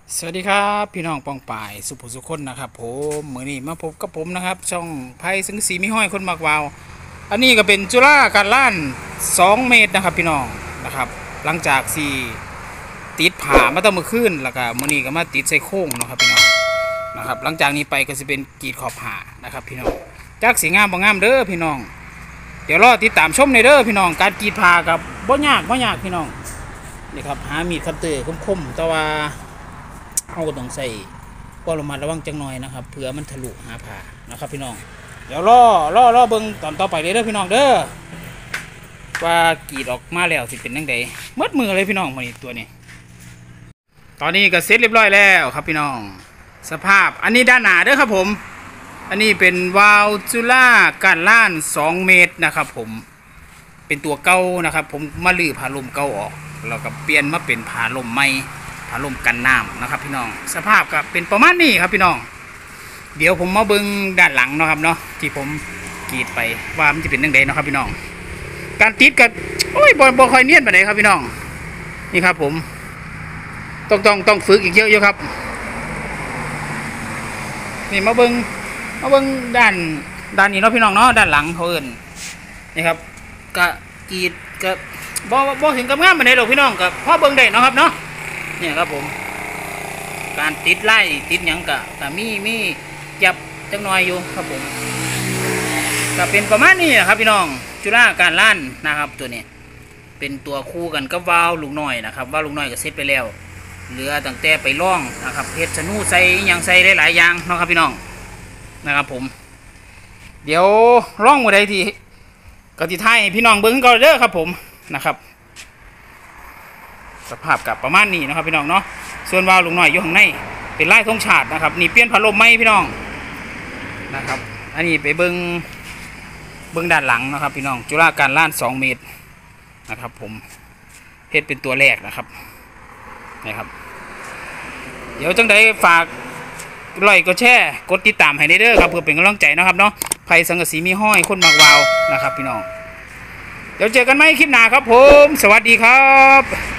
สวัสดีครับพี่น้องปองป่ายสุภสุคนนะครับผมมือนี้มาพบกับผมนะครับช่องไพ่สังสีมิห้อยคนมักวาวอันนี้ก็เป็นจุฬาการล้าน2 เมตรนะครับพี่น้องนะครับหลังจากสี่ติดผ่ามาตั้งมือขึ้นแล้วก็มือนี้ก็มาติดใส่โค้งนะครับพี่น้องนะครับหลังจากนี้ไปก็จะเป็นกรีดขอบผ่านะครับพี่น้องจากสีงามบ่งามเด้อพี่น้องเดี๋ยวรอติดตามชมในเด้อพี่น้องการกรีดผ่ากับบ่ยากพี่น้องนี่ครับหามีดคัตเตอร์คมๆแต่ว่าเขาก็ต้องใส่ความระมัดระวังจังหน่อยนะครับเผื่อมันทะลุหาผ่านะครับพี่น้องเดี๋ยวรอเบิ่งตอนต่อไปเลยเด้อพี่น้องเด้อว่ากรีดออกมาแล้วสิเป็นยังไงมัดมือเลยพี่น้องมันตัวนี้ตอนนี้ก็เสร็จเรียบร้อยแล้วครับพี่น้องสภาพอันนี้ด้านหน้าเด้อครับผมอันนี้เป็นวาล์วจุฬาการล้าน2 เมตรนะครับผมเป็นตัวเก่านะครับผมมาลื้อผ่าลมเก่าออกแล้วก็เปลี่ยนมาเป็นผ่าลมใหม่ผ่าลมกันน้ำนะครับพี่น้องสภาพก็เป็นประมาณนี้ครับพี่น้องเดี๋ยวผมมาเบิ้งด้านหลังนะครับเนาะที่ผมกรีดไปว่ามันจะเป็นยังไงนะครับพี่น้องการติดกับโอ้ยบ่ค่อยเนียนไปไหนครับพี่น้องนี่ครับผมต้องฝึกอีกเยอะครับนี่มาเบิ้งด้านนี้เนาะพี่น้องเนาะด้านหลังเขาเอิ้นนี่ครับก็กรีดก็บ่ถึงกับงามไปไหนหรอกพี่น้องก็พอเบิ้งได้เนาะครับเนาะเนี่ยครับผมการติดไล่ติดหยังกะมีจับจังหน่อยอยู่ครับผมก็เป็นประมาณนี้นะครับพี่น้องจุฬาการล้านนะครับตัวนี้เป็นตัวคู่กันกับวาล์วลูกน้อยนะครับวาล์วลูกน้อยก็เสร็จไปแล้วเหลือตั้งแต่ไปล่องนะครับเพชรชนูใส่ยังใส่ได้หลายอย่างนะครับพี่น้องนะครับผมเดี๋ยวล่องมาได้ทีก็ที่ไทยพี่น้องเบิ้งก็เด้อครับผมนะครับสภาพกับประมาณนี้นะครับพี่น้องเนาะส่วนวาล์วลูกน้อยอยู่ข้างในเป็นลายธงชาตินะครับนี่เปลี่ยนพัดลมไหมพี่น้องนะครับอันนี้ไปเบิ้งด้านหลังนะครับพี่น้องจุฬาการล้าน2 เมตรนะครับผมเฮ็ดเป็นตัวแรกนะครับนะครับเดี๋ยวจังใดฝากไลค์กดแชร์กดติดตามให้เด้อครับเพื่อเป็นกำลังใจนะครับเนาะไผ่สังกะสีมีห้อยคนมักวาวนะครับพี่น้องเดี๋ยวเจอกันไหมคลิปหน้าครับผมสวัสดีครับ